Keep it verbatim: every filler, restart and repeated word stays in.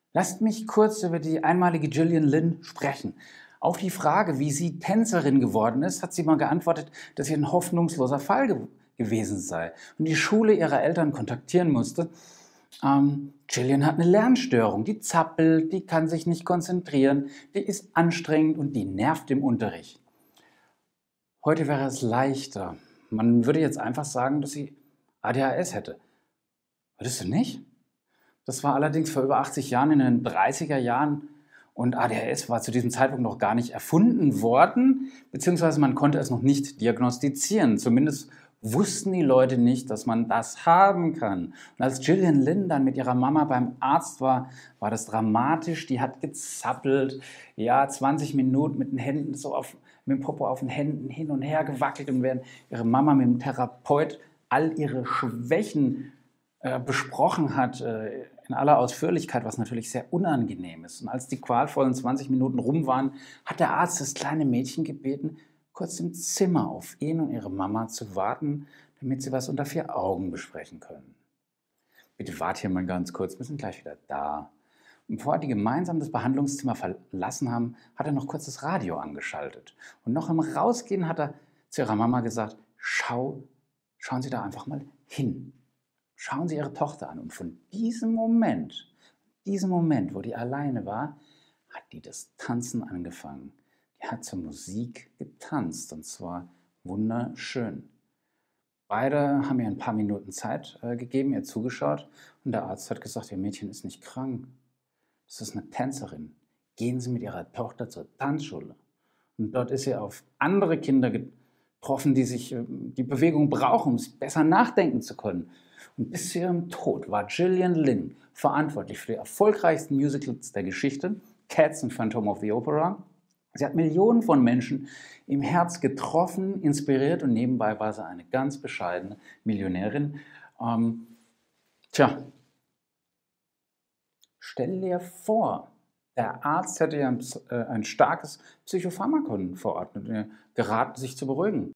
Lasst mich kurz über die einmalige Gillian Lynn sprechen. Auf die Frage, wie sie Tänzerin geworden ist, hat sie mal geantwortet, dass sie ein hoffnungsloser Fall ge gewesen sei und die Schule ihrer Eltern kontaktieren musste. Ähm, Gillian hat eine Lernstörung, die zappelt, die kann sich nicht konzentrieren, die ist anstrengend und die nervt im Unterricht. Heute wäre es leichter. Man würde jetzt einfach sagen, dass sie A D H S hätte. Würdest du nicht? Das war allerdings vor über achtzig Jahren, in den dreißiger Jahren, und A D H S war zu diesem Zeitpunkt noch gar nicht erfunden worden, beziehungsweise man konnte es noch nicht diagnostizieren. Zumindest wussten die Leute nicht, dass man das haben kann. Und als Gillian Lynn dann mit ihrer Mama beim Arzt war, war das dramatisch. Die hat gezappelt, ja, zwanzig Minuten mit den Händen so auf, mit dem Popo auf den Händen hin und her gewackelt, und während ihre Mama mit dem Therapeut all ihre Schwächen äh, besprochen hat, äh, in aller Ausführlichkeit, was natürlich sehr unangenehm ist. Und als die qualvollen zwanzig Minuten rum waren, hat der Arzt das kleine Mädchen gebeten, kurz im Zimmer auf ihn und ihre Mama zu warten, damit sie was unter vier Augen besprechen können. Bitte wart hier mal ganz kurz, wir sind gleich wieder da. Und bevor die gemeinsam das Behandlungszimmer verlassen haben, hat er noch kurz das Radio angeschaltet. Und noch im Rausgehen hat er zu ihrer Mama gesagt, Schau, schauen Sie da einfach mal hin. Schauen Sie Ihre Tochter an. Und von diesem Moment, diesem Moment, wo die alleine war, hat die das Tanzen angefangen. Die hat zur Musik getanzt, und zwar wunderschön. Beide haben ihr ein paar Minuten Zeit äh, gegeben, ihr zugeschaut, und der Arzt hat gesagt, Ihr Mädchen ist nicht krank. Das ist eine Tänzerin. Gehen Sie mit Ihrer Tochter zur Tanzschule. Und dort ist sie auf andere Kinder getroffen, die sich äh, die Bewegung brauchen, um besser nachdenken zu können. Und bis zu ihrem Tod war Gillian Lynn verantwortlich für die erfolgreichsten Musicals der Geschichte, Cats und Phantom of the Opera. Sie hat Millionen von Menschen im Herz getroffen, inspiriert, und nebenbei war sie eine ganz bescheidene Millionärin. Ähm, tja, stell dir vor, der Arzt hätte ja ein, äh, ein starkes Psychopharmakon verordnet und ihr geraten, sich zu beruhigen.